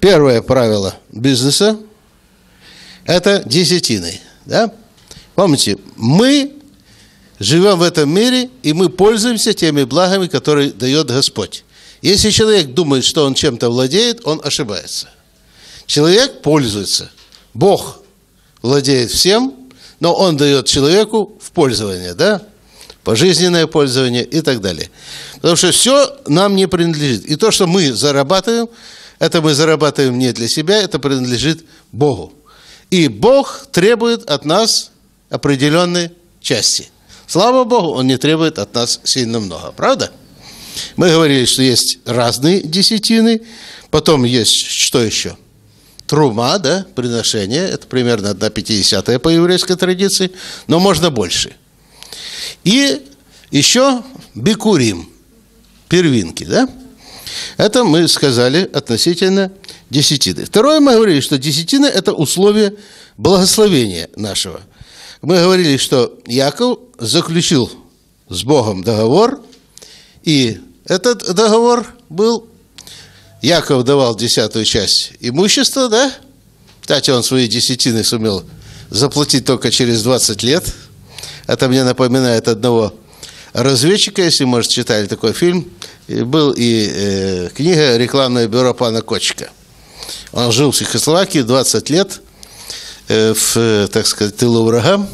Первое правило бизнеса – это десятины. Да? Помните, мы живем в этом мире, и мы пользуемся теми благами, которые дает Господь. Если человек думает, что он чем-то владеет, он ошибается. Человек пользуется. Бог владеет всем, но он дает человеку в пользование, да? Пожизненное пользование и так далее. Потому что все нам не принадлежит. И то, что мы зарабатываем, это мы зарабатываем не для себя, это принадлежит Богу. И Бог требует от нас определенной части. Слава Богу, Он не требует от нас сильно много, правда? Мы говорили, что есть разные десятины, потом есть что еще? Трума, да, приношение, это примерно 1/50 по еврейской традиции, но можно больше. И еще бикурим, первинки, да? Это мы сказали относительно десятины. Второе, мы говорили, что десятина – это условие благословения нашего. Мы говорили, что Яков заключил с Богом договор, и этот договор был, Яков давал 10-ю часть имущества, да? Кстати, он свои десятины сумел заплатить только через 20 лет. Это мне напоминает одного разведчика, если, может, читали такой фильм. И был и книга «Рекламное бюро пана Кочка». Он жил в Чехословакии 20 лет, в, так сказать, тылу врага.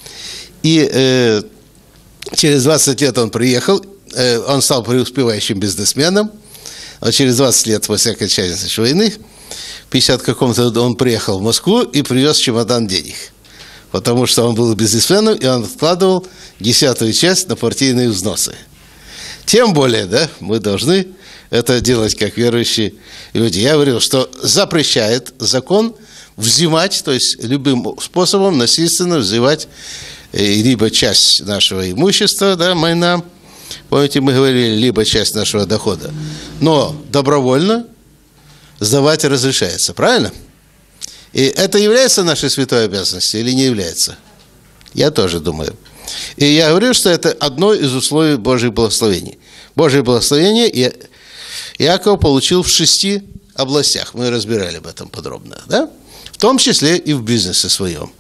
И через 20 лет он приехал, он стал преуспевающим бизнесменом. А через 20 лет после окончания войны, в 50 каком-то он приехал в Москву и привез чемодан денег. Потому что он был бизнесменом, и он откладывал 10-ю часть на партийные взносы. Тем более, да, мы должны это делать как верующие люди. Я говорил, что запрещает закон взимать, то есть любым способом насильственно взимать либо часть нашего имущества, да, майна, помните, мы говорили, либо часть нашего дохода, но добровольно сдавать разрешается, правильно? И это является нашей святой обязанностью или не является? Я тоже думаю. И я говорю, что это одно из условий Божьих благословений. Божье благословение Иаков получил в 6 областях. Мы разбирали об этом подробно, да? В том числе и в бизнесе своем.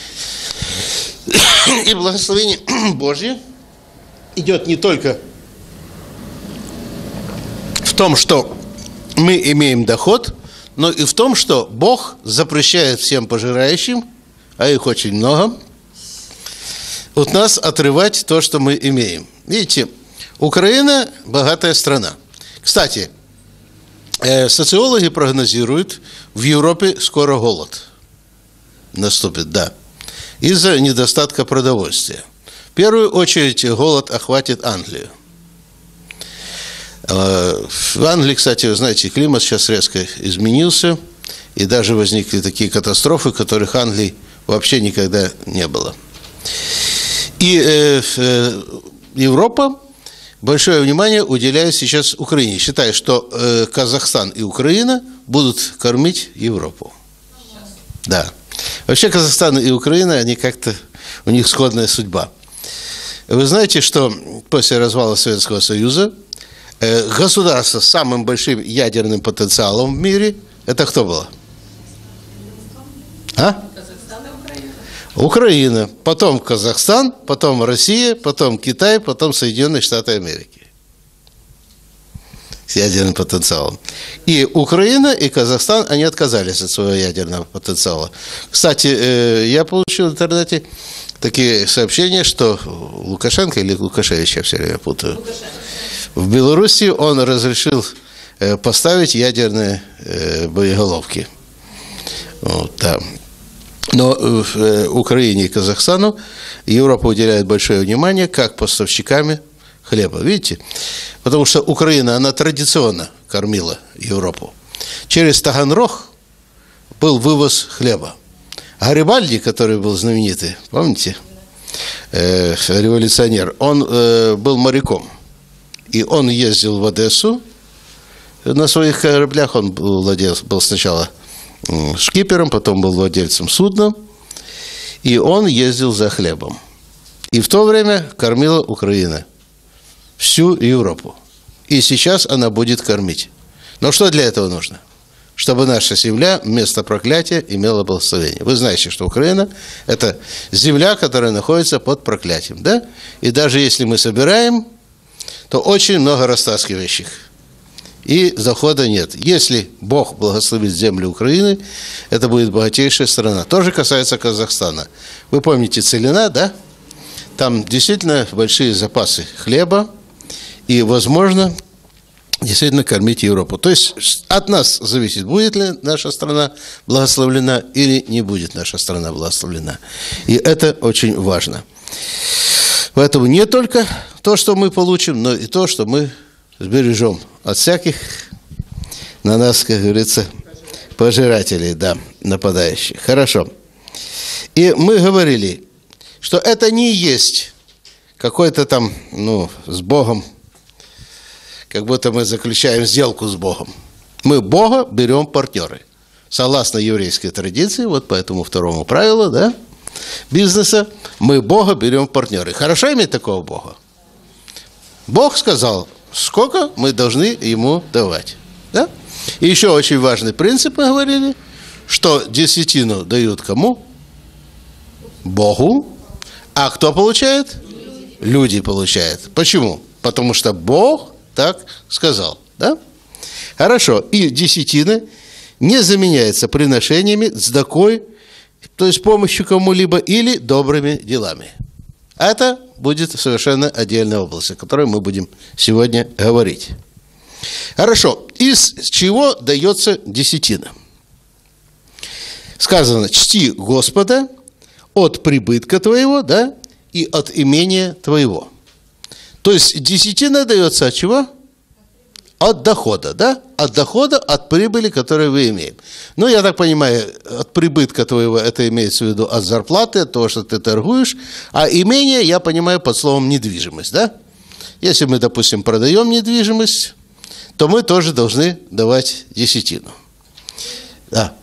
И благословение Божье идет не только в том, что мы имеем доход, но и в том, что Бог запрещает всем пожирающим, а их очень много, от нас отрывать то, что мы имеем. Видите, Украина – богатая страна. Кстати, социологи прогнозируют, в Европе скоро голод наступит, да, из-за недостатка продовольствия. В первую очередь голод охватит Англию. В Англии, кстати, вы знаете, климат сейчас резко изменился, и даже возникли такие катастрофы, которых в Англии вообще никогда не было. И Европа большое внимание уделяет сейчас Украине, считая, что Казахстан и Украина будут кормить Европу. Да. Вообще Казахстан и Украина, они как-то, у них сходная судьба. Вы знаете, что после развала Советского Союза государство с самым большим ядерным потенциалом в мире, это кто было? А? Казахстан и Украина. Украина, потом Казахстан, потом Россия, потом Китай, потом Соединенные Штаты Америки. С ядерным потенциалом. И Украина, и Казахстан, они отказались от своего ядерного потенциала. Кстати, я получил в интернете такие сообщения, что Лукашенко или Лукашевич, я все время путаю, Лукашенко. в Белоруссии он разрешил поставить ядерные боеголовки. Вот, да. Но Украине и Казахстану Европа уделяет большое внимание как поставщиками хлеба. Видите? Потому что Украина, она традиционно кормила Европу. Через Таганрог был вывоз хлеба. Гарибальди, который был знаменитый, помните, революционер, он был моряком. И он ездил в Одессу на своих кораблях. Он был сначала шкипером, потом был владельцем судна. И он ездил за хлебом. И в то время кормила Украина всю Европу. И сейчас она будет кормить. Но что для этого нужно? чтобы наша земля вместо проклятия имела благословение. Вы знаете, что Украина – это земля, которая находится под проклятием, да? И даже если мы собираем, то очень много растаскивающих. И дохода нет. Если Бог благословит землю Украины, это будет богатейшая страна. Тоже касается Казахстана. Вы помните Целина, да? Там действительно большие запасы хлеба, и, возможно, действительно кормить Европу. То есть от нас зависит, будет ли наша страна благословлена или не будет наша страна благословлена. И это очень важно. Поэтому не только то, что мы получим, но и то, что мы сбережем от всяких на нас, как говорится, пожирателей, да, нападающих. Хорошо. И мы говорили, что это не есть какой-то там, с Богом, как будто мы заключаем сделку с Богом. Мы Бога берем партнеры. Согласно еврейской традиции, вот по этому второму правилу, да, бизнеса, мы Бога берем партнеры. Хорошо иметь такого Бога? Бог сказал, сколько мы должны ему давать. Да? И еще очень важный принцип, мы говорили, что десятину дают кому? Богу. А кто получает? Люди получают. Почему? Потому что Бог так сказал. Да? Хорошо. И десятина не заменяется приношениями, цдакой, то есть помощью кому-либо или добрыми делами. Это будет совершенно отдельная область, о которой мы будем сегодня говорить. Хорошо. Из чего дается десятина? Сказано, чти Господа от прибытка твоего, да, и от имения твоего. То есть десятина дается от чего? От дохода, да? От дохода, от прибыли, которую вы имеете. Ну, я так понимаю, от прибытка твоего, это имеется в виду от зарплаты, от того, что ты торгуешь, а имение, я понимаю, под словом недвижимость, да? Если мы, допустим, продаем недвижимость, то мы тоже должны давать десятину. Да.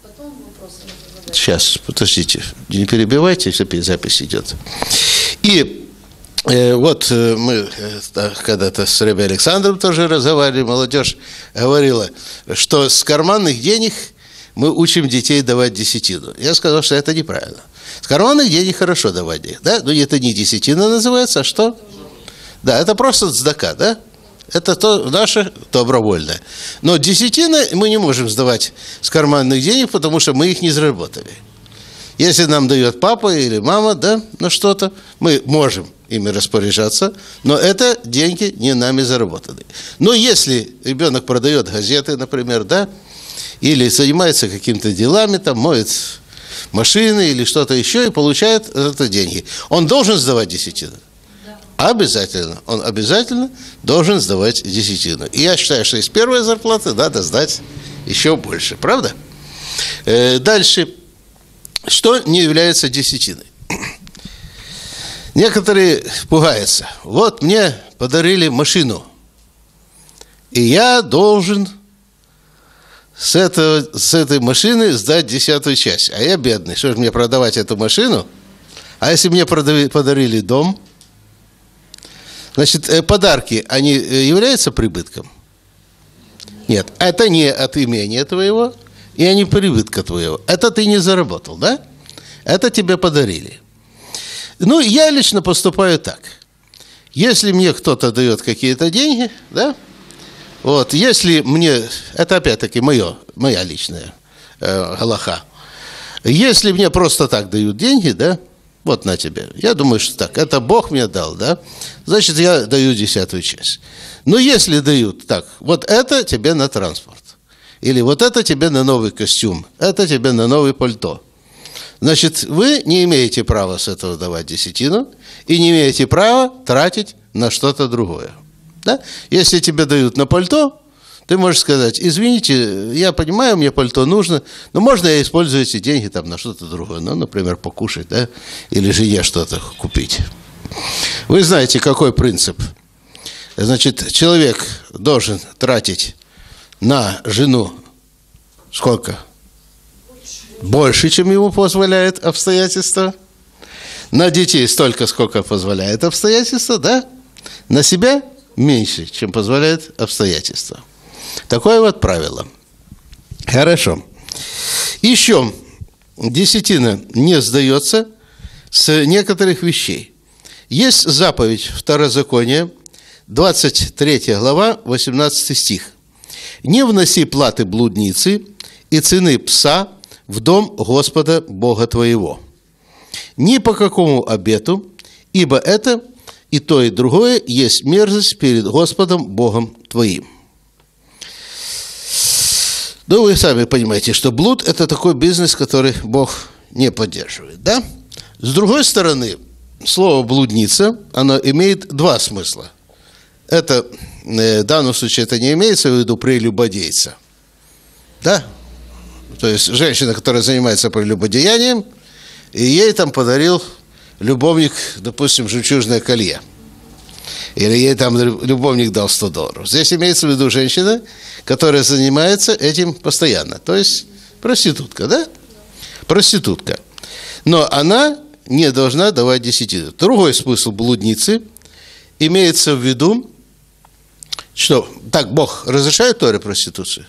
Сейчас, подождите, не перебивайте, запись идет. И вот мы когда-то с Ребе Александром тоже разговаривали, молодежь говорила, что с карманных денег мы учим детей давать десятину. Я сказал, что это неправильно. С карманных денег хорошо давать денег, да? Но это не десятина называется, а что? Да, это просто цдака, да? Это то наше добровольное. Но десятина мы не можем сдавать с карманных денег, потому что мы их не заработали. Если нам дает папа или мама, да, на что-то, мы можем ими распоряжаться, но это деньги не нами заработаны. Но если ребенок продает газеты, например, да, или занимается какими-то делами, там, моет машины или что-то еще и получает это деньги, он должен сдавать десятину? Обязательно. Он обязательно должен сдавать десятину. И я считаю, что из первой зарплаты надо сдать еще больше. Правда? Дальше. Что не является десятиной? Некоторые пугаются. Вот мне подарили машину, и я должен с этой машины сдать 10-ю часть. А я бедный. Что же мне продавать эту машину? А если мне подарили дом? Значит, подарки, они являются прибытком? Нет, это не от имения твоего, и не прибытка твоего. Это ты не заработал, да? Это тебе подарили. Ну, я лично поступаю так. Если мне кто-то дает какие-то деньги, да? Вот, если мне, это опять-таки моя личная галаха. Если мне просто так дают деньги, да? Вот на тебе. Я думаю, что так. Это Бог мне дал, да? Значит, я даю 10-ю часть. Но если дают так, вот это тебе на транспорт. Или вот это тебе на новый костюм. Это тебе на новое пальто. Значит, вы не имеете права с этого давать десятину и не имеете права тратить на что-то другое. Да? Если тебе дают на пальто, ты можешь сказать, извините, я понимаю, мне пальто нужно, но можно я использую эти деньги там на что-то другое, ну, например, покушать, да, или жене что-то купить. Вы знаете, какой принцип? Значит, человек должен тратить на жену сколько? Больше, чем ему позволяет обстоятельства. На детей столько, сколько позволяет обстоятельства, да? На себя меньше, чем позволяет обстоятельства. Такое вот правило. Хорошо. Еще десятина не сдается с некоторых вещей. Есть заповедь Второзакония, 23 глава, 18 стих. «Не вноси платы блудницы и цены пса в дом Господа Бога твоего, ни по какому обету, ибо это и то, и другое есть мерзость перед Господом Богом твоим». Ну, вы сами понимаете, что блуд – это такой бизнес, который Бог не поддерживает, да? С другой стороны, слово «блудница», оно имеет два смысла. Это, в данном случае, это не имеется в виду прелюбодейца, да? То есть, женщина, которая занимается прелюбодеянием, и ей там подарил любовник, допустим, жемчужное колье. Или ей там любовник дал $100. Здесь имеется в виду женщина, которая занимается этим постоянно. То есть проститутка, да? Проститутка. Но она не должна давать десятину. Другой смысл блудницы имеется в виду, что так Бог разрешает Торе проституцию?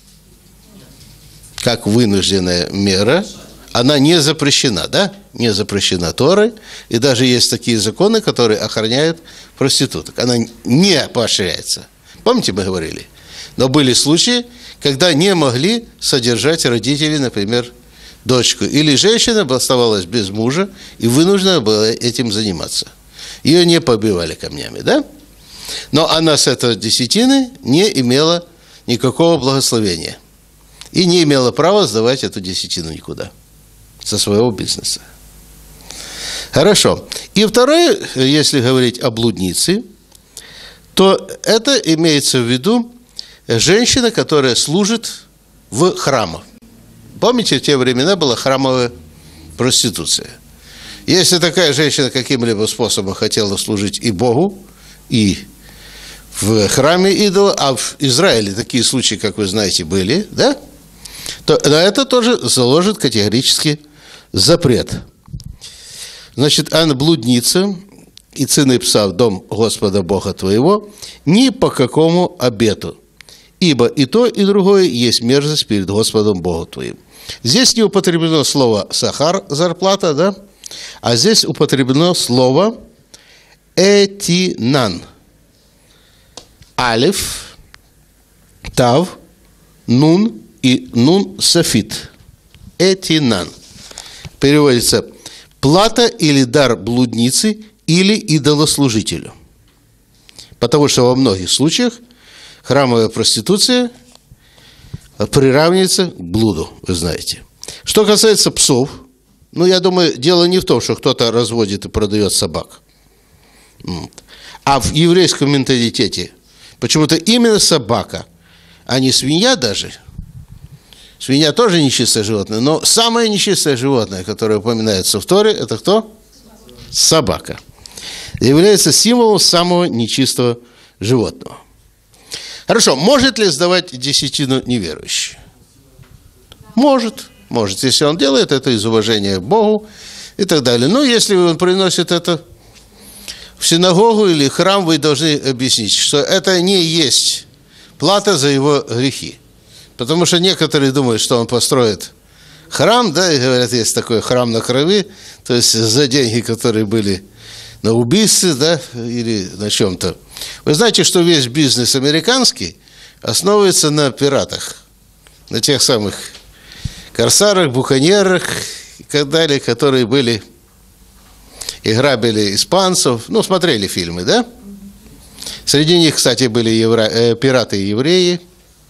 Как вынужденная мера. Она не запрещена, да? Не запрещена Торой. И даже есть такие законы, которые охраняют проституток. Она не поощряется. Помните, мы говорили? Но были случаи, когда не могли содержать родители, например, дочку. Или женщина оставалась без мужа и вынуждена была этим заниматься. Ее не побивали камнями, да? Но она с этой десятины не имела никакого благословения. И не имела права сдавать эту десятину никуда. Со своего бизнеса. Хорошо. И второе, если говорить о блуднице, то это имеется в виду женщина, которая служит в храмах. Помните, в те времена была храмовая проституция. Если такая женщина каким-либо способом хотела служить и Богу, и в храме идола, а в Израиле такие случаи, как вы знаете, были, да? То на это тоже заложит категорически запрет. Значит, она блудница и цены пса в дом Господа Бога твоего ни по какому обету, ибо и то, и другое есть мерзость перед Господом Богом твоим. Здесь не употреблено слово «сахар», зарплата, да? А здесь употреблено слово «этинан». Алиф, тав, нун и нун сафит. Этинан. Переводится «плата или дар блудницы или идолослужителю». Потому что во многих случаях храмовая проституция приравнивается к блуду, вы знаете. Что касается псов, ну, я думаю, дело не в том, что кто-то разводит и продает собак. А в еврейском менталитете почему-то именно собака, а не свинья даже. Свинья тоже нечистое животное, но самое нечистое животное, которое упоминается в Торе, это кто? Собака. Является символом самого нечистого животного. Хорошо, может ли сдавать десятину неверующий? Может. Может, если он делает это из уважения к Богу и так далее. Но если он приносит это в синагогу или храм, вы должны объяснить, что это не есть плата за его грехи. Потому что некоторые думают, что он построит храм, да, и говорят, есть такой храм на крови, то есть за деньги, которые были на убийстве, да, или на чем-то. Вы знаете, что весь бизнес американский основывается на пиратах, на тех самых корсарах, буконьерах и так далее, которые были и грабили испанцев, ну, смотрели фильмы, да? Среди них, кстати, были пираты и евреи.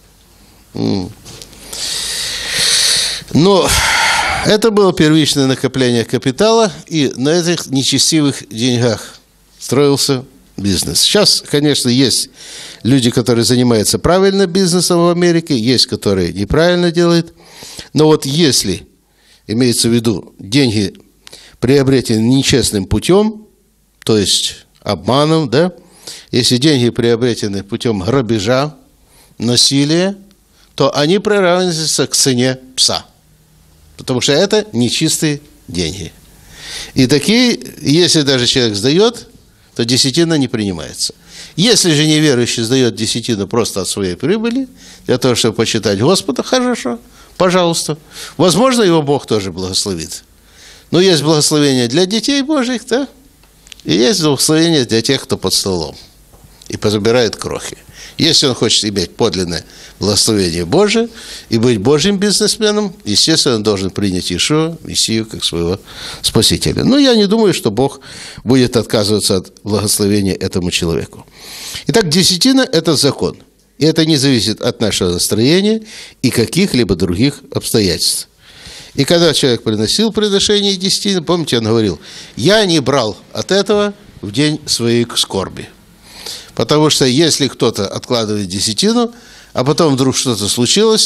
Но это было первичное накопление капитала, и на этих нечестивых деньгах строился бизнес. Сейчас, конечно, есть люди, которые занимаются правильно бизнесом в Америке, есть, которые неправильно делают. Но вот если, имеется в виду, деньги приобретены нечестным путем, то есть обманом, да, если деньги приобретены путем грабежа, насилия, то они приравниваются к цене пса. Потому что это нечистые деньги. И такие, если даже человек сдает, то то десятина не принимается. Если же неверующий сдает десятину просто от своей прибыли, для того, чтобы почитать Господа, хорошо, пожалуйста. Возможно, его Бог тоже благословит. Но есть благословение для детей Божьих, да? И есть благословение для тех, кто под столом и позабирает крохи. Если он хочет иметь подлинное благословение Божие и быть Божьим бизнесменом, естественно, он должен принять Иешуа, Мессию, как своего Спасителя. Но я не думаю, что Бог будет отказываться от благословения этому человеку. Итак, десятина – это закон. И это не зависит от нашего настроения и каких-либо других обстоятельств. И когда человек приносил приношение десятины, помните, он говорил: «Я не брал от этого в день своей скорби». Потому что если кто-то откладывает десятину, а потом вдруг что-то случилось,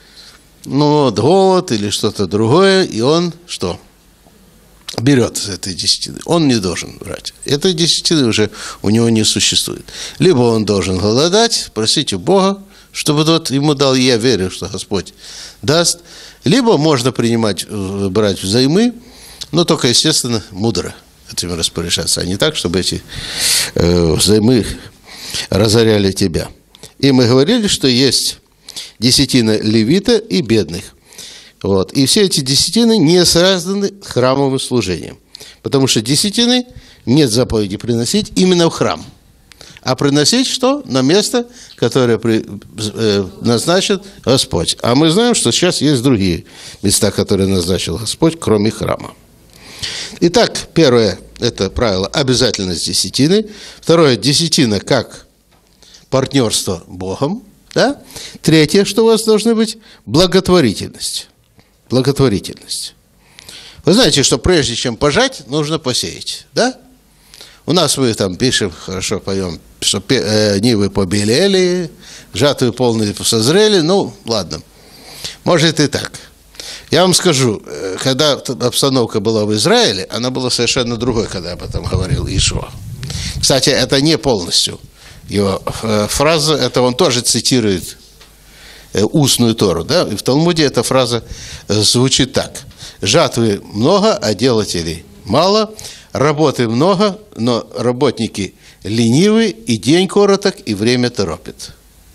голод или что-то другое, и он что? Берет с этой десятины. Он не должен брать. Этой десятины уже у него не существует. Либо он должен голодать, просить у Бога, чтобы тот ему дал, и я верю, что Господь даст. Либо можно брать взаймы, но только, естественно, мудро этим распоряжаться, а не так, чтобы эти взаймы разоряли тебя. И мы говорили, что есть десятина левита и бедных. Вот. И все эти десятины не связаны с храмовым служением. Потому что десятины нет заповеди приносить именно в храм. А приносить что? На место, которое назначит Господь. А мы знаем, что сейчас есть другие места, которые назначил Господь, кроме храма. Итак, первое – это правило обязательность десятины. Второе – десятина как партнерство Богом. Да? Третье, что у вас должна быть – благотворительность. Благотворительность. Вы знаете, что прежде чем пожать, нужно посеять. Да? У нас мы там пишем, хорошо поем, что нивы побелели, жатвы полные созрели. Ну, ладно. Может и так. Я вам скажу, когда обстановка была в Израиле, она была совершенно другой, когда об этом говорил Иешуа. Кстати, это не полностью его фраза, это он тоже цитирует устную Тору. Да? И в Талмуде эта фраза звучит так: «Жатвы много, а делателей мало, работы много, но работники ленивы, и день короток, и время торопит».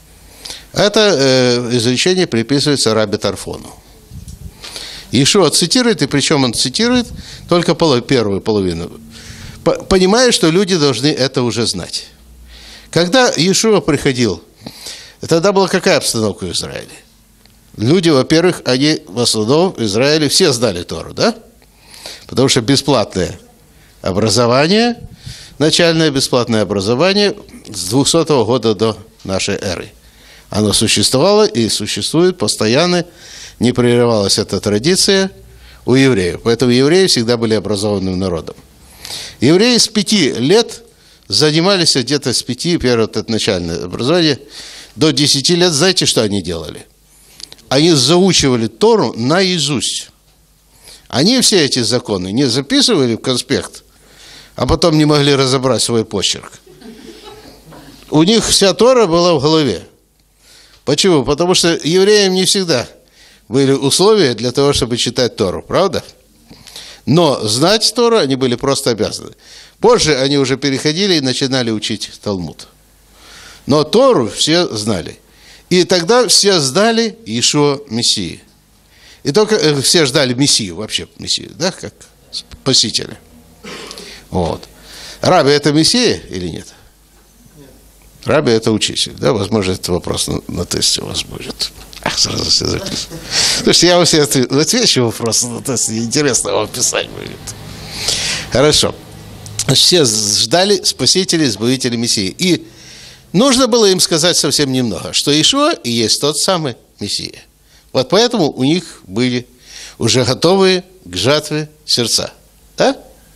Это изречение приписывается рабби Тарфону. Иешуа цитирует, и причем он цитирует только первую половину, понимая, что люди должны это уже знать. Когда Иешуа приходил, тогда была какая обстановка в Израиле? Люди, во-первых, они в основном в Израиле все знали Тору, да? Потому что бесплатное образование, начальное бесплатное образование с 200 года до нашей эры. Оно существовало и существует постоянно, не прерывалась эта традиция у евреев. Поэтому евреи всегда были образованным народом. Евреи с 5 лет занимались где-то с 5, первое это начальное образование, до 10 лет, знаете, что они делали? Они заучивали Тору наизусть. Они все эти законы не записывали в конспект, а потом не могли разобрать свой почерк. У них вся Тора была в голове. Почему? Потому что евреям не всегда были условия для того, чтобы читать Тору, правда? Но знать Тору они были просто обязаны. Позже они уже переходили и начинали учить Талмуд. Но Тору все знали. И тогда все ждали Иешуа Мессии. И только все ждали Мессию, вообще Мессию, да, как Спасителя. Вот. Рабби – это Мессия или нет? Рабби – это учитель, да, возможно, этот вопрос на тесте у вас будет. Сразу все записываю. Слушайте, я вам все отвечу вопросы на тесте, интересно вам писать будет. Хорошо. Все ждали Спасителя, Избавителя, Мессии. И нужно было им сказать совсем немного, что Иешуа и есть тот самый Мессия. Вот поэтому у них были уже готовые к жатве сердца. Да?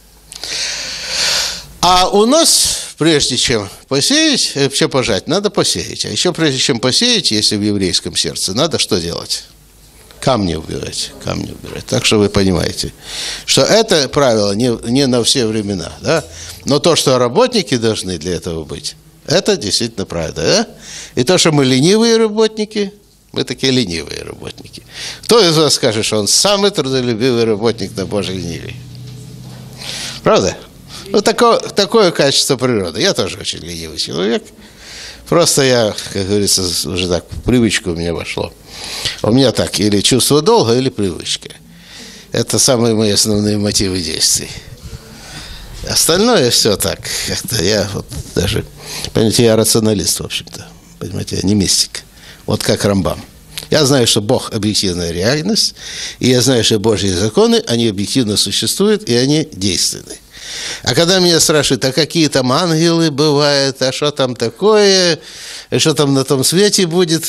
А у нас, прежде чем посеять, вообще пожать, надо посеять. А еще прежде чем посеять, если в еврейском сердце, надо что делать? Камни убирать. Камни убирать. Так что вы понимаете, что это правило не на все времена. Да? Но то, что работники должны для этого быть, это действительно правда. Да? И то, что мы ленивые работники, мы такие ленивые работники. Кто из вас скажет, что он самый трудолюбивый работник на Божьей ниве? Правда? Ну, такое качество природы. Я тоже очень ленивый человек. Просто я, как говорится, уже так, привычку у меня вошло. У меня так, или чувство долга, или привычка. Это самые мои основные мотивы действий. Остальное все так. Как-то я вот даже, понимаете, я рационалист, в общем-то. Понимаете, я не мистик. Вот как Рамбам. Я знаю, что Бог – объективная реальность, и я знаю, что Божьи законы, они объективно существуют, и они действенны. А когда меня спрашивают, а какие там ангелы бывают, а что там такое, и что там на том свете будет,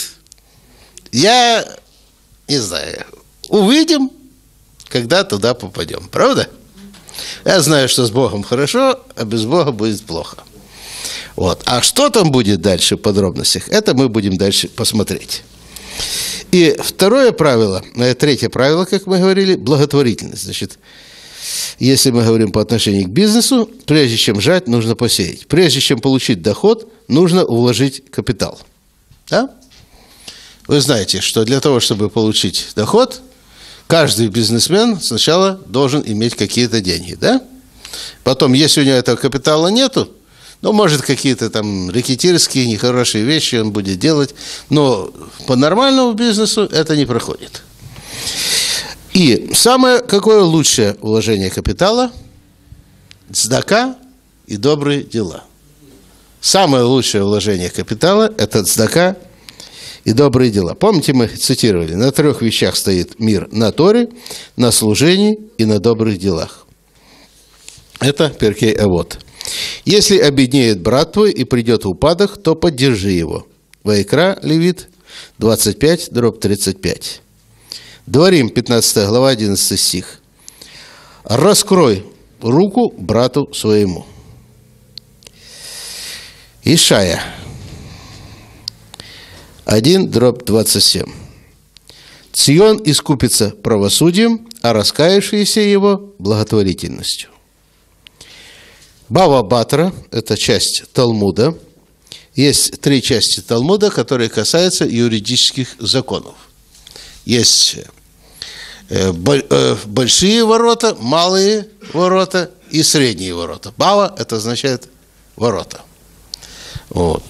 я не знаю. Увидим, когда туда попадем. Правда? Я знаю, что с Богом хорошо, а без Бога будет плохо. Вот. А что там будет дальше в подробностях, это мы будем дальше посмотреть. И второе правило, третье правило, как мы говорили, благотворительность. Значит, если мы говорим по отношению к бизнесу, прежде чем жать, нужно посеять. Прежде чем получить доход, нужно вложить капитал. Да? Вы знаете, что для того, чтобы получить доход, каждый бизнесмен сначала должен иметь какие-то деньги. Да? Потом, если у него этого капитала нету, ну, может, какие-то там рэкетирские, нехорошие вещи он будет делать, но по нормальному бизнесу это не проходит. И самое какое лучшее вложение капитала – цдака и добрые дела. Самое лучшее вложение капитала – это цдака и добрые дела. Помните, мы цитировали, на 3 вещах стоит мир: на Торе, на служении и на добрых делах. Это Перкей Авот. Если обеднеет брат твой и придет в упадок, то поддержи его. Ваикра, Левит, 25:35. Дворим, 15 глава, 11 стих. Раскрой руку брату своему. Ишая, 1:27. Цион искупится правосудием, а раскаявшиеся его благотворительностью. Бава Батра – это часть Талмуда. Есть 3 части Талмуда, которые касаются юридических законов. Есть большие ворота, малые ворота и средние ворота. Бава – это означает ворота. Вот.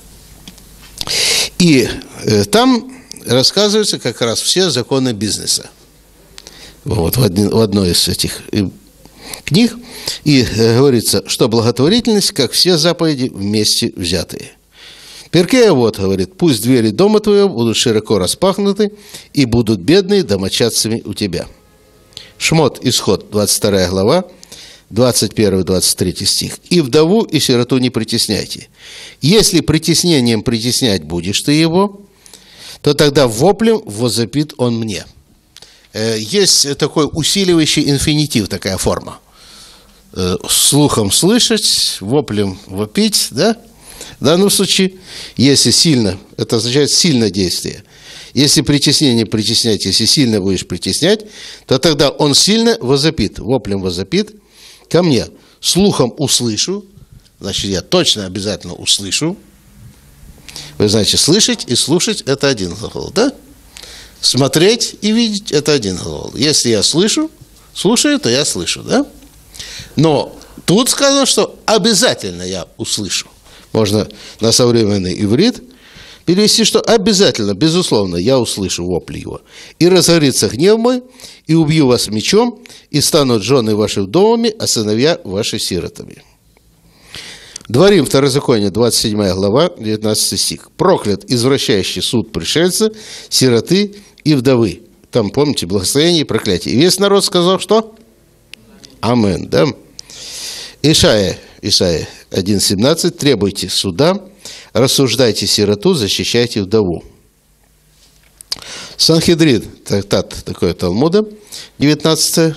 И там рассказываются как раз все законы бизнеса. Вот, в одной из этих книг. И говорится, что благотворительность, как все заповеди, вместе взятые. Перкей Авот говорит: пусть двери дома твоего будут широко распахнуты, и будут бедные домочадцами у тебя. Шмот, Исход, 22 глава, 21-23 стих. И вдову, и сироту не притесняйте. Если притеснением притеснять будешь ты его, то тогда воплем возопит он мне. Есть такой усиливающий инфинитив, такая форма. Слухом слышать, воплем вопить, да? В данном случае, если сильно, это означает сильное действие. Если притеснение притеснять, если сильно будешь притеснять, то тогда он сильно возопит, воплем возопит ко мне. Слухом услышу, значит, я точно обязательно услышу. Вы знаете, слышать и слушать – это один глагол, да? Смотреть и видеть – это один глагол. Если я слышу, слушаю, то я слышу, да? Но тут сказано, что обязательно я услышу. Можно на современный иврит перевести, что обязательно, безусловно, я услышу вопли его. И разгорится гнев мой, и убью вас мечом, и станут жены ваши вдовами, а сыновья ваши сиротами. Дворим, Второзаконие, 27 глава, 19 стих. Проклят извращающий суд пришельца, сироты и вдовы. Там, помните, благословение и проклятие. И весь народ сказал, что? Амен, да? Ишая 1:17. Требуйте суда, рассуждайте сироту, защищайте вдову. Санхедрин, трактат такой Талмуда, 19,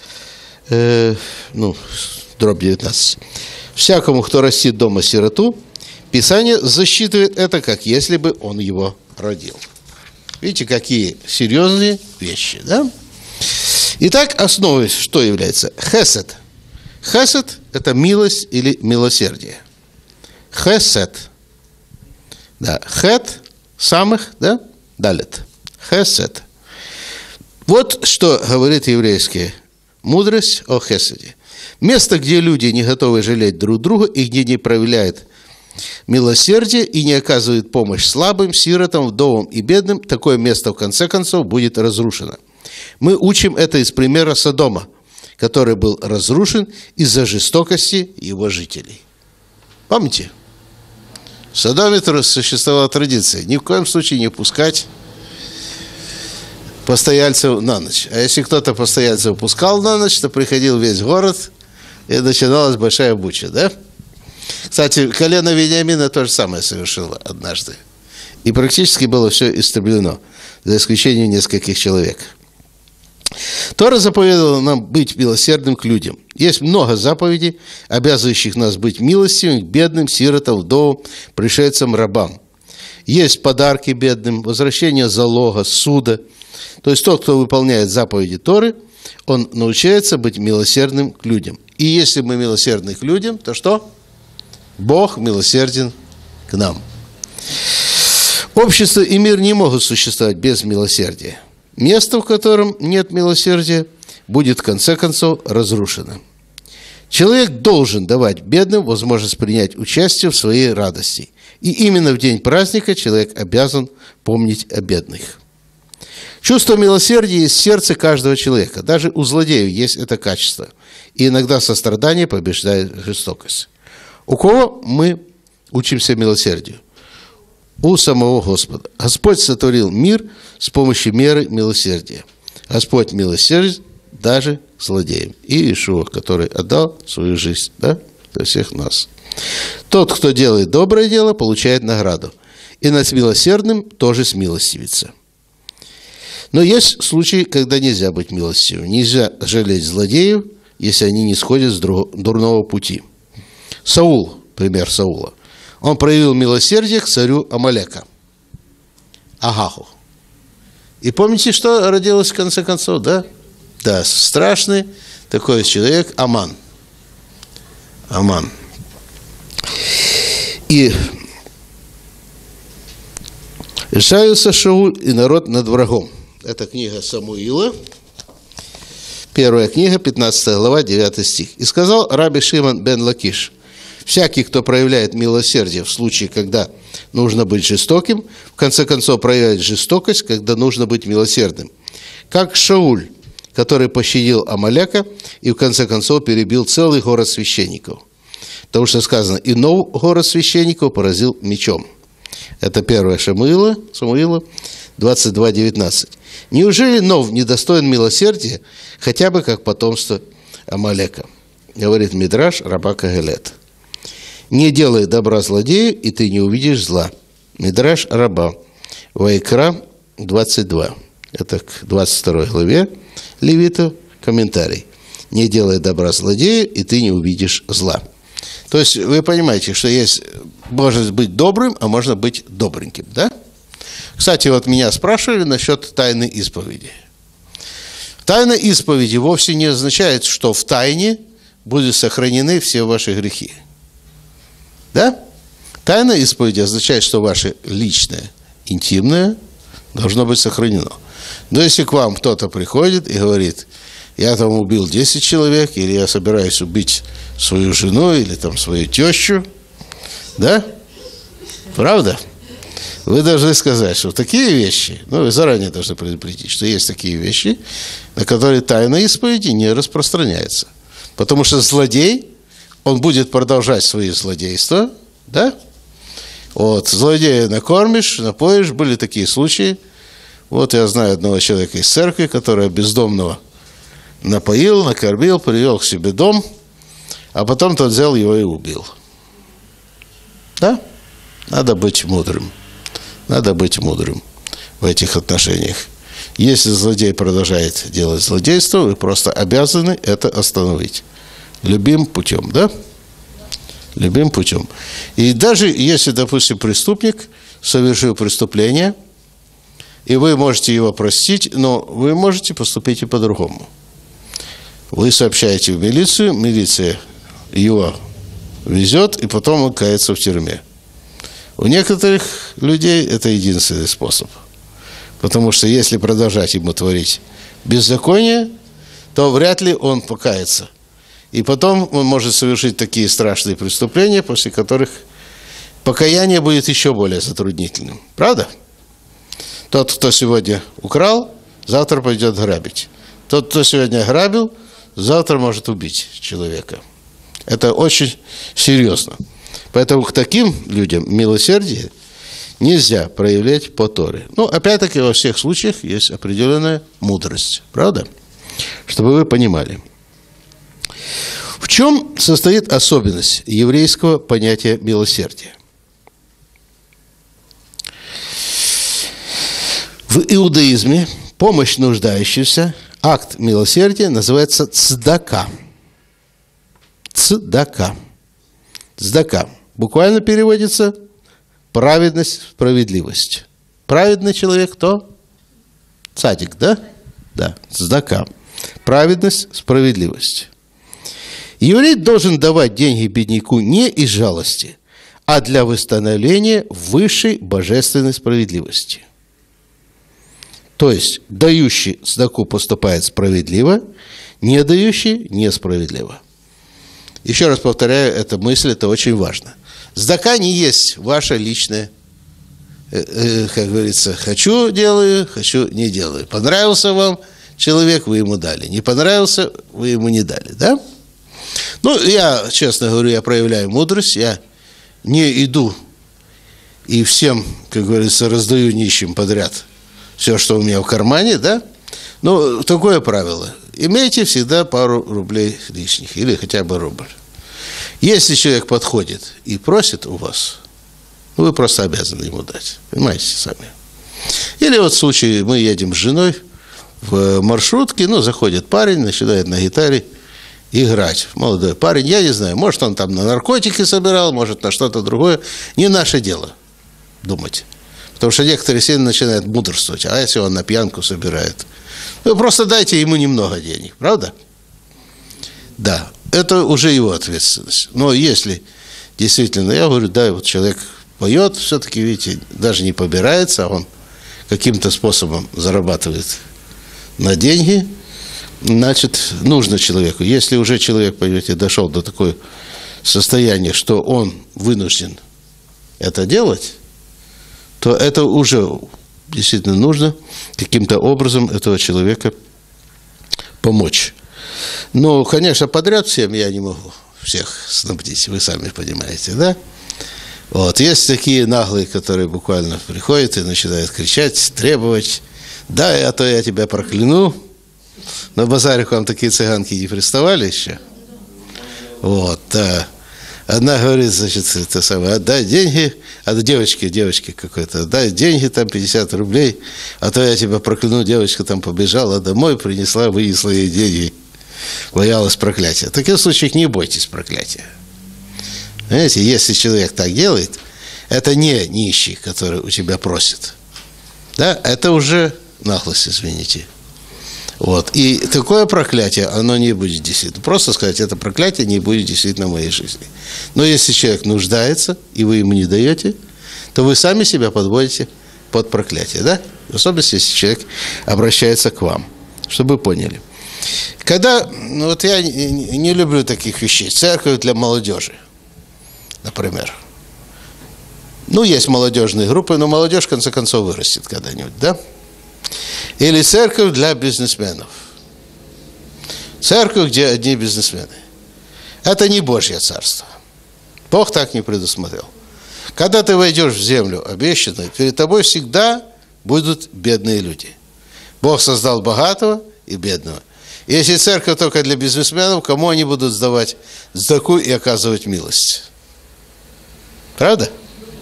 дробь 19. Всякому, кто растит дома сироту, Писание засчитывает это, как если бы он его родил. Видите, какие серьезные вещи, да? Итак, основой что является? Хесед. Хесед – это милость или милосердие. Хесед. Да, хет самых, да, далет. Хесед. Вот что говорит еврейская мудрость о хеседе. Место, где люди не готовы жалеть друг друга и где не проявляют милосердие и не оказывают помощь слабым, сиротам, вдовам и бедным, такое место в конце концов будет разрушено. Мы учим это из примера Содома, который был разрушен из-за жестокости его жителей. Помните? В Содоме существовала традиция ни в коем случае не пускать постояльцев на ночь. А если кто-то постояльцев пускал на ночь, то приходил весь город, и начиналась большая буча, да? Кстати, колено Вениамина то же самое совершило однажды. И практически было все истреблено, за исключением нескольких человек. Тора заповедовала нам быть милосердным к людям. Есть много заповедей, обязывающих нас быть милостивым к бедным, сиротам, вдовам, пришельцам, рабам. Есть подарки бедным, возвращение залога, суда. То есть тот, кто выполняет заповеди Торы, он научается быть милосердным к людям. И если мы милосердны к людям, то что? Бог милосерден к нам. Общество и мир не могут существовать без милосердия. Место, в котором нет милосердия, будет в конце концов разрушено. Человек должен давать бедным возможность принять участие в своей радости. И именно в день праздника человек обязан помнить о бедных. Чувство милосердия есть в сердце каждого человека. Даже у злодеев есть это качество. И иногда сострадание побеждает жестокость. У кого мы учимся милосердию? У самого Господа. Господь сотворил мир с помощью меры милосердия. Господь милосерден даже к злодеям. И Иешуа, который отдал свою жизнь, да, для всех нас. Тот, кто делает доброе дело, получает награду. И над милосердным тоже смилостивится. Но есть случаи, когда нельзя быть милостивым. Нельзя жалеть злодеев, если они не сходят с дурного пути. Саул, пример Саула. Он проявил милосердие к царю Амалека, Агагу. И помните, что родилось в конце концов, да? Да, страшный такой человек Аман. Аман. И жалился Шауль и народ над врагом. Это книга Самуила, 1 книга, 15 глава, 9 стих. «И сказал раби Шимон бен Лакиш: всякий, кто проявляет милосердие в случае, когда нужно быть жестоким, в конце концов проявляет жестокость, когда нужно быть милосердным. Как Шауль, который пощадил Амалека и в конце концов перебил целый город священников. Потому что сказано, и нов город священников поразил мечом». Это 1 Самуила 22:19. «Неужели Нов недостоин милосердия, хотя бы как потомство Амалека?» Говорит Мидраш раба Кагелет. «Не делай добра злодею, и ты не увидишь зла». Мидраш раба. Вайкра 22. Это к 22 главе Левитов, комментарий. «Не делай добра злодею, и ты не увидишь зла». То есть вы понимаете, что есть можно быть добрым, а можно быть добреньким, да? Кстати, вот меня спрашивали насчет тайны исповеди. Тайна исповеди вовсе не означает, что в тайне будут сохранены все ваши грехи. Да? Тайна исповеди означает, что ваше личное, интимное должно быть сохранено. Но если к вам кто-то приходит и говорит: я там убил 10 человек, или я собираюсь убить свою жену, или там свою тещу, да? Правда? Вы должны сказать, что такие вещи, вы заранее должны предупредить, что есть такие вещи, на которые тайна исповеди не распространяется. Потому что злодей, он будет продолжать свои злодейства, да? Вот, злодея накормишь, напоишь, были такие случаи. Вот я знаю одного человека из церкви, который бездомного напоил, накормил, привел к себе дом, а потом тот взял его и убил. Да? Надо быть мудрым. Надо быть мудрым в этих отношениях. Если злодей продолжает делать злодейство, вы просто обязаны это остановить. Любым путем, да? Любым путем. И даже если, допустим, преступник совершил преступление, и вы можете его простить, но вы можете поступить и по-другому. Вы сообщаете в милицию, милиция его везет, и потом он кается в тюрьме. У некоторых людей это единственный способ. Потому что если продолжать ему творить беззаконие, то вряд ли он покается. И потом он может совершить такие страшные преступления, после которых покаяние будет еще более затруднительным. Правда? Тот, кто сегодня украл, завтра пойдет грабить. Тот, кто сегодня грабил, завтра может убить человека. Это очень серьезно. Поэтому к таким людям милосердие нельзя проявлять по Торе. Ну, опять-таки, во всех случаях есть определенная мудрость. Правда? Чтобы вы понимали. В чем состоит особенность еврейского понятия милосердия? В иудаизме помощь нуждающимся, акт милосердия называется цдака. Цдака. Цдака. Буквально переводится праведность, справедливость. Праведный человек кто? Цадик, да? Да, цдака. Праведность, справедливость. Еврей должен давать деньги бедняку не из жалости, а для восстановления высшей божественной справедливости. То есть, дающий цдаку поступает справедливо, не дающий – несправедливо. Еще раз повторяю, эта мысль, это очень важно. Цдака не есть ваше личное, как говорится, хочу – делаю, хочу – не делаю. Понравился вам человек – вы ему дали. Не понравился – вы ему не дали, да? Ну, я, честно говорю, я проявляю мудрость, я не иду и всем, как говорится, раздаю нищим подряд все, что у меня в кармане, да? Но такое правило. Имейте всегда пару рублей лишних, или хотя бы рубль. Если человек подходит и просит у вас, ну, вы просто обязаны ему дать. Понимаете, сами. Или вот в случае, мы едем с женой в маршрутке, ну, заходит парень, начинает на гитаре играть. Молодой парень, я не знаю, может, он там на наркотики собирал, может, на что-то другое. Не наше дело думать. Потому что некоторые сильно начинают мудрствовать. А если он на пьянку собирает? Вы просто дайте ему немного денег, правда? Да, это уже его ответственность. Но если действительно, я говорю, да, вот человек поет, все-таки, видите, даже не побирается, а он каким-то способом зарабатывает на деньги, значит, нужно человеку. Если уже человек, понимаете, дошел до такого состояния, что он вынужден это делать, то это уже действительно нужно каким-то образом этого человека помочь. Но, конечно, подряд всем я не могу всех снабдить, вы сами понимаете, да? Вот, есть такие наглые, которые буквально приходят и начинают кричать, требовать, да, а то я тебя прокляну. На базаре к вам такие цыганки не приставали еще? Вот, да. Одна говорит, значит, это самое, отдай деньги, а девочке какой-то, отдай деньги, там 50 рублей, а то я тебя прокляну, девочка там побежала домой, вынесла ей деньги, боялась проклятия. В таких случаях не бойтесь проклятия. Понимаете, если человек так делает, это не нищий, который у тебя просит. Да, это уже наглость, извините. Вот. И такое проклятие, оно не будет действительно. Просто сказать, это проклятие не будет действительно в моей жизни. Но если человек нуждается, и вы ему не даете, то вы сами себя подводите под проклятие, да? Особенно, если человек обращается к вам, чтобы вы поняли. Когда, ну, вот я не люблю таких вещей, церковь для молодежи, например. Ну, есть молодежные группы, но молодежь, в конце концов, вырастет когда-нибудь, да? Или церковь для бизнесменов. Церковь, где одни бизнесмены. Это не Божье царство. Бог так не предусмотрел. Когда ты войдешь в землю обещанную, перед тобой всегда будут бедные люди. Бог создал богатого и бедного. И если церковь только для бизнесменов, кому они будут сдавать сдаку и оказывать милость? Правда?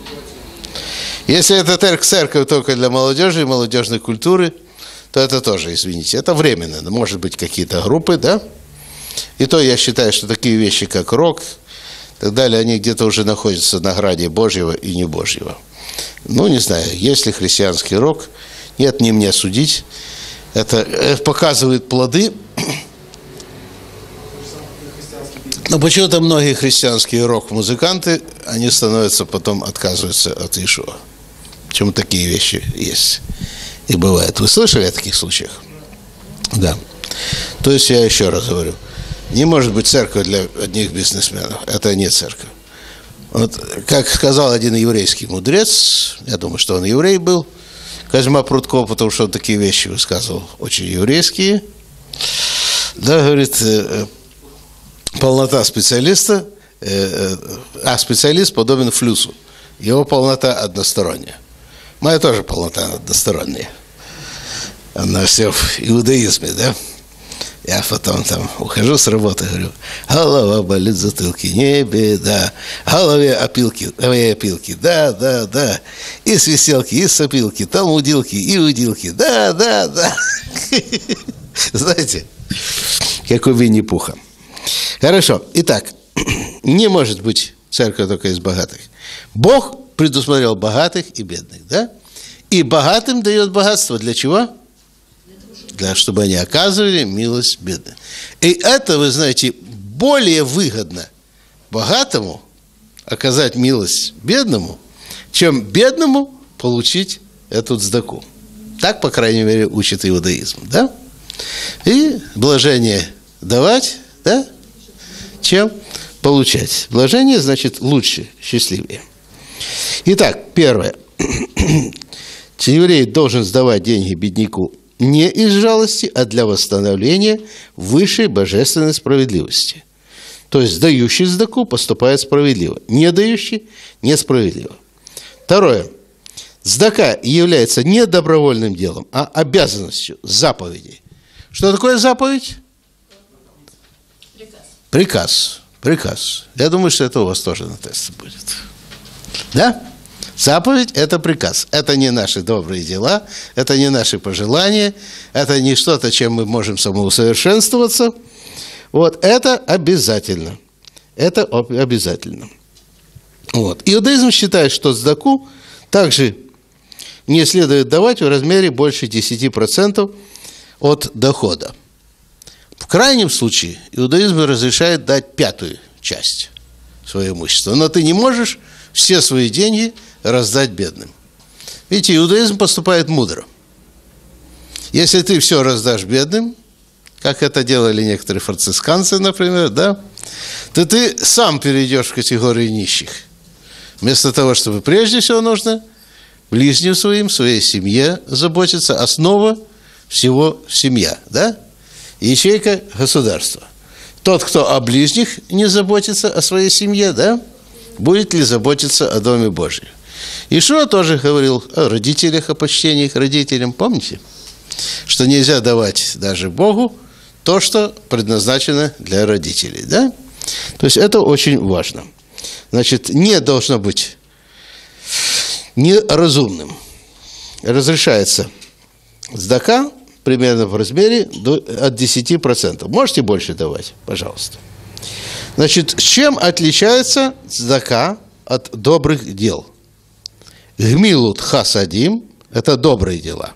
Если это церковь только для молодежи и молодежной культуры, то это тоже, извините, это временно. Может быть, какие-то группы, да? И то я считаю, что такие вещи, как рок, и так далее, они где-то уже находятся на грани Божьего и не Божьего. Ну, не знаю, есть ли христианский рок, нет, не мне судить. Это показывает плоды. Но почему-то многие христианские рок-музыканты, они становятся потом, отказываются от Иешуа. Почему такие вещи есть и бывают. Вы слышали о таких случаях? Да. То есть я еще раз говорю, Не может быть церковь для одних бизнесменов. Это не церковь. Вот, как сказал один еврейский мудрец, я думаю, что он еврей был, Козьма Прутков, потому что он такие вещи высказывал, очень еврейские. Да, говорит, полнота специалиста, а специалист подобен флюсу. Его полнота односторонняя. Моя тоже полнота односторонняя. Она все в иудаизме, да? Я потом там ухожу с работы, говорю, голова болит, затылки, не беда. Голове опилки, да. И свистелки, и сопилки, там удилки, и удилки, да. Знаете, как у Винни-Пуха. Хорошо, итак, не может быть церковь только из богатых. Бог предусмотрел богатых и бедных, да? И богатым дает богатство для чего? Чтобы они оказывали милость бедным. И это, вы знаете, более выгодно богатому оказать милость бедному, чем бедному получить эту цдаку. Так, по крайней мере, учит иудаизм, да? И блажение давать, да, чем получать. Блажение значит лучше, счастливее. Итак, первое. Еврей должен сдавать деньги бедняку не из жалости, а для восстановления высшей божественной справедливости. То есть дающий цдаку поступает справедливо, не дающий – несправедливо. Второе. Цдака является не добровольным делом, а обязанностью, заповедей. Что такое заповедь? Приказ. Я думаю, что это у вас тоже на тесте будет. Да? Заповедь – это приказ. Это не наши добрые дела, это не наши пожелания, это не что-то, чем мы можем самоусовершенствоваться. Вот, это обязательно. Это обязательно. Вот. Иудаизм считает, что цдаку также не следует давать в размере больше 10% от дохода. В крайнем случае иудаизм разрешает дать 5-ю часть своего имущества. Но ты не можешь все свои деньги раздать бедным. Видите, иудаизм поступает мудро. Если ты все раздашь бедным, как это делали некоторые францисканцы, например, да, то ты сам перейдешь в категорию нищих. Вместо того, чтобы прежде всего нужно ближним своим, своей семье заботиться. Основа всего семья, да? Ячейка государства. Тот, кто о ближних не заботится, о своей семье, да, будет ли заботиться о Доме Божьем? Ишуа тоже говорил о родителях, о почтении к родителям. Помните? Что нельзя давать даже Богу то, что предназначено для родителей. Да? То есть это очень важно. Значит, не должно быть неразумным. Разрешается цдака примерно в размере от 10%. Можете больше давать, пожалуйста. Значит, чем отличается цдака от добрых дел? Гмилут хасадим – это добрые дела.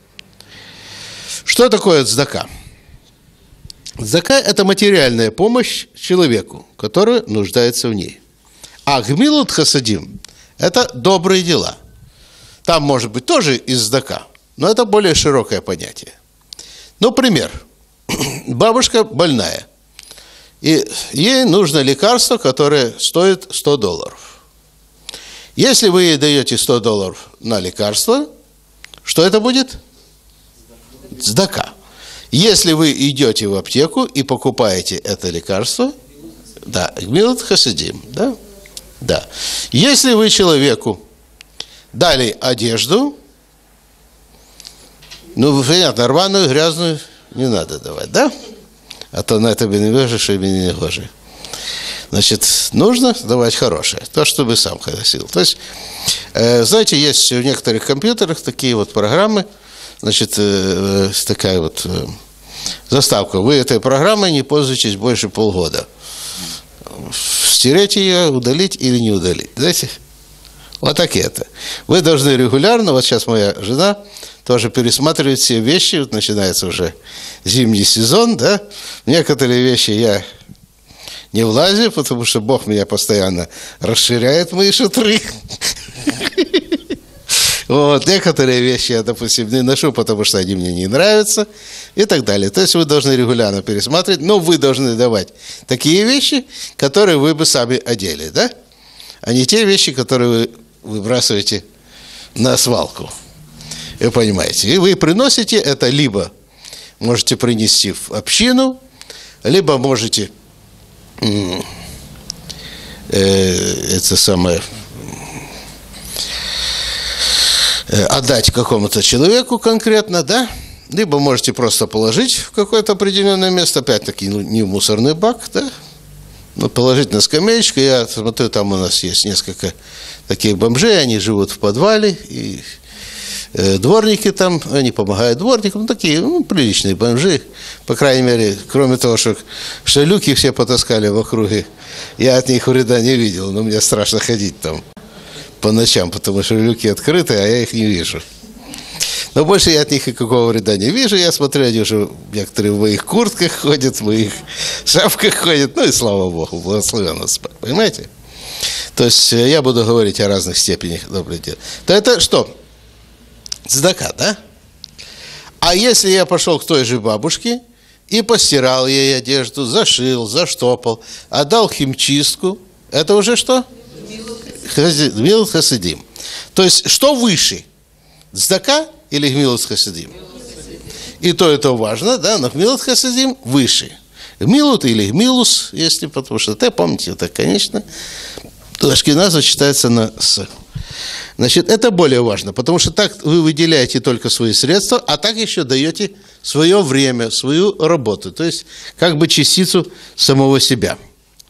Что такое цдака? Цдака – это материальная помощь человеку, который нуждается в ней. А гмилут хасадим – это добрые дела. Там может быть тоже из цдака, но это более широкое понятие. Ну, пример. Бабушка больная, и ей нужно лекарство, которое стоит $100. Если вы ей даете $100 на лекарство, что это будет? Цдака. Если вы идете в аптеку и покупаете это лекарство, да, гмилут хасидим, да? Да. Если вы человеку дали одежду, ну, понятно, рваную, грязную не надо давать, да? А то на это не вяжешь и не гоже. Значит, нужно давать хорошее, то, чтобы сам носил. То есть, знаете, есть в некоторых компьютерах такие вот программы, значит, такая вот заставка. Вы этой программой не пользуетесь больше полгода. Стереть ее, удалить или не удалить. Знаете? Вот так и это. Вы должны регулярно, вот сейчас моя жена тоже пересматривает все вещи, вот начинается уже зимний сезон, да, некоторые вещи я не влазю, потому что Бог меня постоянно расширяет мои шатры. Вот, некоторые вещи я, допустим, не ношу, потому что они мне не нравятся и так далее. То есть вы должны регулярно пересматривать, но вы должны давать такие вещи, которые вы бы сами одели, да? А не те вещи, которые вы выбрасываете на свалку. Вы понимаете? И вы приносите это, либо можете принести в общину, либо можете это самое отдать какому-то человеку конкретно, да? Либо можете просто положить в какое-то определенное место, опять-таки не в мусорный бак, да? Но положить на скамеечку. Я смотрю, там у нас есть несколько таких бомжей, они живут в подвале, и дворники там, они помогают дворникам, такие, приличные бомжи, по крайней мере, кроме того, что люки все потаскали в округе, я от них вреда не видел, но мне страшно ходить там по ночам, потому что люки открыты, а я их не вижу. Но больше я от них никакого вреда не вижу, я смотрю, они уже некоторые в моих куртках ходят, в моих шапках ходят, ну и слава Богу, благословен Господь, понимаете? То есть я буду говорить о разных степенях добрых дел. То это что? Цдака, да? А если я пошел к той же бабушке и постирал ей одежду, зашил, заштопал, отдал химчистку, это уже что? Гмилут хасидим. То есть, что выше? Цдака или гмилут хасидим? И то это важно, да, но гмилут хасидим выше. Гмилут или гмилус, если, потому что, помните, это, конечно, ашкеназа читается на «с». Значит, это более важно, потому что так вы выделяете только свои средства, а так еще даете свое время, свою работу, то есть как бы частицу самого себя.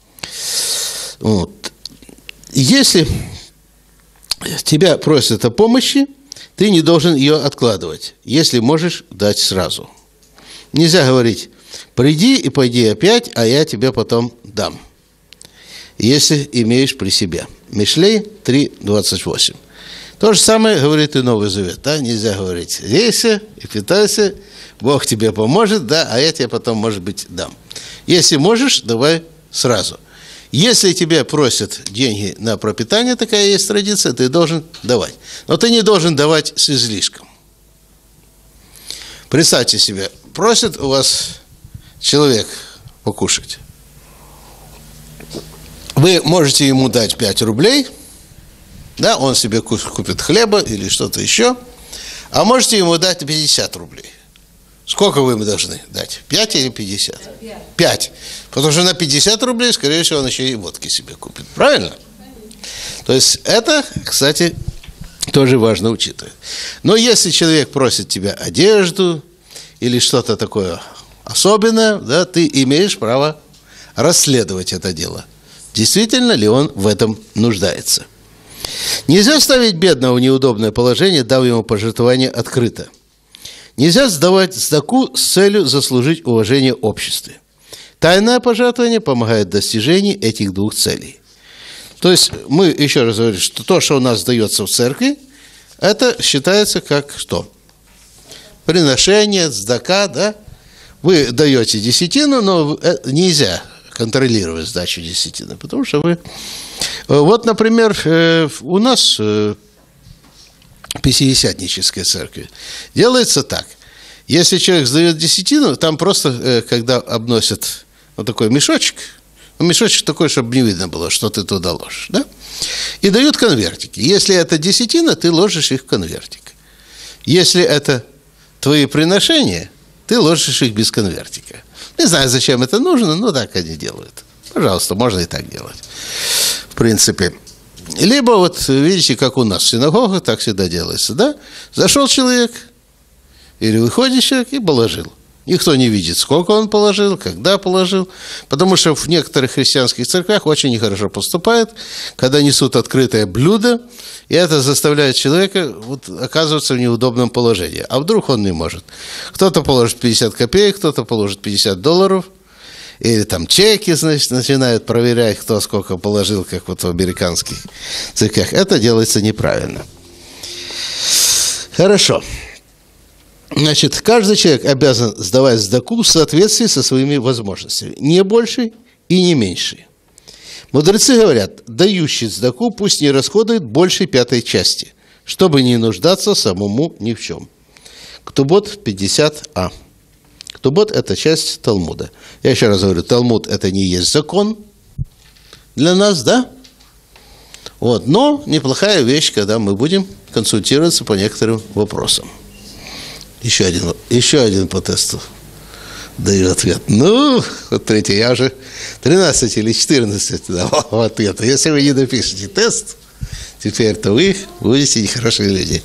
Вот. Если тебя просят о помощи, ты не должен ее откладывать, если можешь дать сразу. Нельзя говорить: приди и пойди опять, а я тебе потом дам, если имеешь при себе. Мишлей 3:28. То же самое говорит и Новый Завет, да? Нельзя говорить: рейся и питайся, Бог тебе поможет, да, а я тебе потом, может быть, дам. Если можешь, давай сразу. Если тебя просят деньги на пропитание, такая есть традиция, ты должен давать. Но ты не должен давать с излишком. Представьте себе, просит у вас человек покушать. Вы можете ему дать 5 рублей, да, он себе купит хлеба или что-то еще, а можете ему дать 50 рублей. Сколько вы ему должны дать? 5 или 50? 5. Потому что на 50 рублей, скорее всего, он еще и водки себе купит. Правильно? То есть это, кстати, тоже важно учитывать. Но если человек просит тебя одежду или что-то такое особенное, да, ты имеешь право расследовать это дело. Действительно ли он в этом нуждается? Нельзя ставить бедного в неудобное положение, дав ему пожертвование открыто. Нельзя сдавать цдаку с целью заслужить уважение в обществе. Тайное пожертвование помогает в достижении этих двух целей. То есть мы еще раз говорим, что то, что у нас сдается в церкви, это считается как что? Приношение, цдака, да? Вы даете десятину, но нельзя контролировать сдачу десятины, потому что вы... Вот, например, у нас в Пятидесятнической церкви делается так. Если человек сдает десятину, там просто, когда обносят вот такой мешочек, мешочек такой, чтобы не видно было, что ты туда ложишь, да? И дают конвертики. Если это десятина, ты ложишь их в конвертик. Если это твои приношения, ты ложишь их без конвертика. Не знаю, зачем это нужно, но так они делают. Пожалуйста, можно и так делать. В принципе. Либо вот видите, как у нас в синагогах, так всегда делается, да? Зашел человек, или выходит человек и положил. Никто не видит, сколько он положил, когда положил. Потому что в некоторых христианских церквях очень нехорошо поступают, когда несут открытое блюдо, и это заставляет человека вот, оказываться в неудобном положении. А вдруг он не может. Кто-то положит 50 копеек, кто-то положит $50, или там чеки, значит, начинают проверять, кто сколько положил, как вот в американских церквях. Это делается неправильно. Хорошо. Значит, каждый человек обязан сдавать цдаку в соответствии со своими возможностями. Не больше и не меньше. Мудрецы говорят, дающий цдаку пусть не расходует больше 5 части. чтобы не нуждаться самому ни в чем. Ктубот 50а. Ктубот – это часть Талмуда. Я еще раз говорю, Талмуд – это не есть закон для нас, да? Вот. Но неплохая вещь, когда мы будем консультироваться по некоторым вопросам. Еще один по тесту даю ответ. Ну, вот третий, я уже 13 или 14 давал ответ. Если вы не напишете тест, теперь-то вы будете нехорошие люди.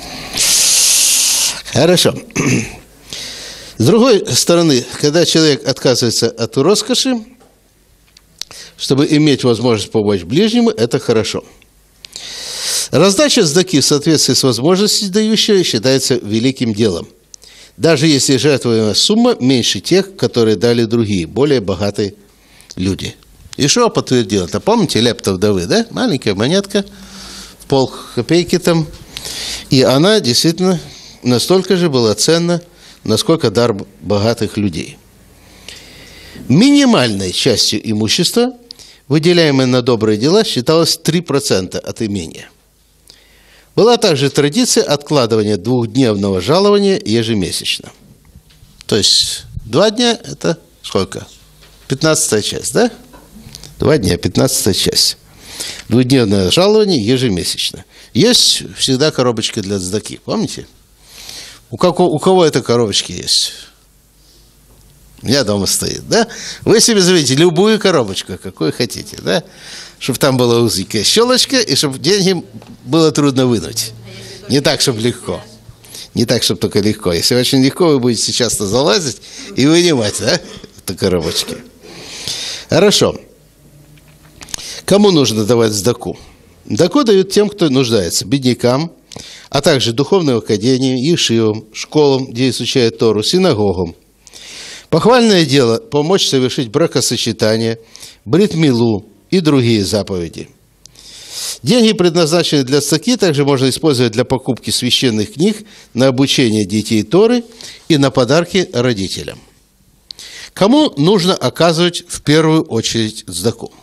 Хорошо. С другой стороны, когда человек отказывается от роскоши, чтобы иметь возможность помочь ближнему, это хорошо. Раздача сдаки в соответствии с возможностью дающего считается великим делом, даже если жертвуемая сумма меньше тех, которые дали другие, более богатые люди. Ишуа подтвердил это. Помните лепта вдовы, да? Маленькая монетка, полкопейки там. И она действительно настолько же была ценна, насколько дар богатых людей. Минимальной частью имущества, выделяемой на добрые дела, считалось 3% от имения. Была также традиция откладывания 2-дневного жалования ежемесячно. То есть 2 дня – это сколько? 15-я часть, да? 2 дня, 15-я часть. 2-дневное жалование ежемесячно. Есть всегда коробочка для цдаки, помните? У кого эта коробочка есть? У меня дома стоит, да? Вы себе заведите любую коробочку, какую хотите, да? Чтобы там была узенькая щелочка, и чтобы деньги было трудно вынуть. Не так, чтобы легко. Не так, чтобы только легко. Если очень легко, вы будете часто залазить и вынимать, да, эту коробочку. Хорошо. Кому нужно давать сдаку? Сдаку дают тем, кто нуждается, беднякам, а также духовным академиям, ешивам, школам, где изучают Тору, синагогам. Похвальное дело – помочь совершить бракосочетание, брит-милу и другие заповеди. Деньги, предназначенные для сдаки, также можно использовать для покупки священных книг, на обучение детей Торы и на подарки родителям. Кому нужно оказывать в первую очередь сдаку?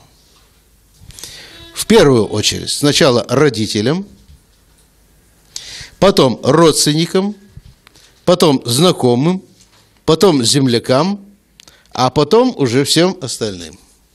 В первую очередь сначала родителям, потом родственникам, потом знакомым, потом землякам, а потом уже всем остальным.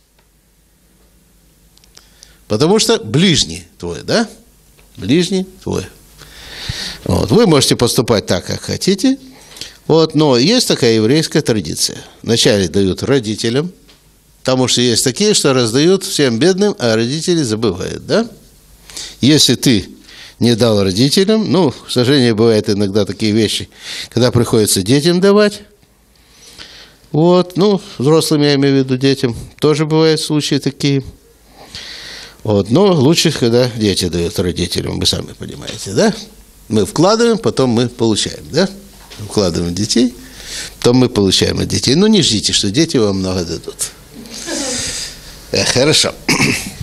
Потому что ближний твой, да? Ближний твой. Вот. Вы можете поступать так, как хотите, вот, но есть такая еврейская традиция. Вначале дают родителям, потому что есть такие, что раздают всем бедным, а родители забывают, да? Если ты не дал родителям, ну, к сожалению, бывают иногда такие вещи, когда приходится детям давать. Вот, ну, взрослым я имею в виду детям, тоже бывают случаи такие. Вот, но лучше, когда дети дают родителям, вы сами понимаете, да? Мы вкладываем, потом мы получаем, да? Вкладываем в детей, потом мы получаем от детей. Ну, не ждите, что дети вам много дадут. Хорошо.